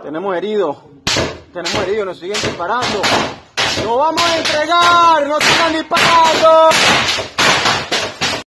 Tenemos heridos, nos siguen disparando. ¡No vamos a entregar! ¡No sigan disparando!